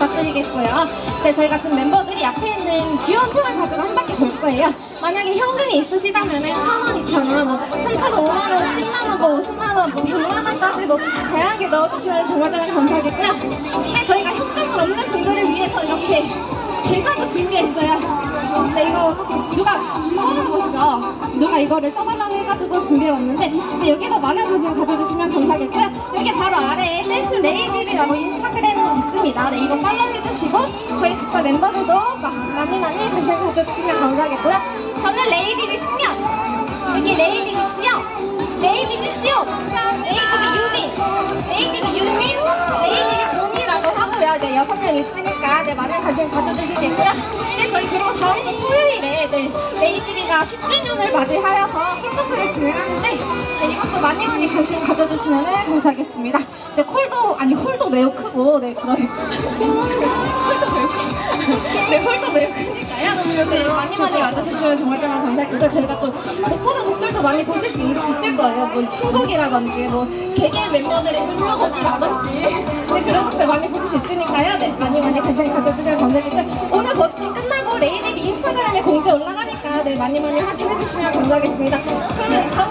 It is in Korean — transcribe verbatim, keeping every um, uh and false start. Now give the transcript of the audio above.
부탁드리겠고요. 네, 저희가 지금 멤버들이 앞에 있는 귀여운 통을 가지고 한 바퀴 돌 거예요. 만약에 현금이 있으시다면 천 원, 이천 원, 뭐 삼천 원, 오만 원, 십만 원, 뭐 오십만 원, 뭐 백만 원까지 뭐 다양하게 넣어주시면 정말 정말 감사하겠고요. 네, 저희가 현금은 없는 분들을 위해서 이렇게 계좌도 준비했어요. 네, 이거 누가 써놓은 것이죠? 누가 이거를 써달라고 해가지고 준비해왔는데, 네, 여기도 많은 관심 가져주시면 감사하겠고요. 여기 바로 아래에 댄스 레이디비라고 인스타그램이 있습니다. 네, 이거 팔로우해주시고 저희 각자 멤버들도 많이 많이 관심 가져주시면 감사하겠고요. 저는 레이디비 승현, 여기 레이디비 지영, 레이디비 시온, 레이디비 유민, 레이디비 윤민, 레이디비 봄이라고 하고요. 네, 여섯 명 있으니까 네, 많은 관심 가져주시겠고요. 네, 저희 그리고 다음 주 토요일에 네, 레이디비가 십 주년을 맞이하여서 콘서트를 진행하는데 네, 이것도 많이 많이 관심 가져주시면 감사하겠습니다. 네, 콜도 아니 홀도 매우 크고 네 그런 홀도 매우 네 홀도 매우 크니까요. 네, 많이 많이 와주시면 정말 정말 감사하겠고 저희가 좀 못 보는 곡들도 많이 보실 수 있을 거예요. 뭐 신곡이라든지 뭐 개개 멤버들의 흘러곡이라든지 네, 그런 것들 많이 보실 수 있으니까요. 네, 많이 많이 관심 가져주시면 감사하겠고요. 오늘 버스킹 끝나고 레이디비 인스타그램에 공지 올라가니까 네, 많이 많이 확인해 주시면 감사하겠습니다. 그러면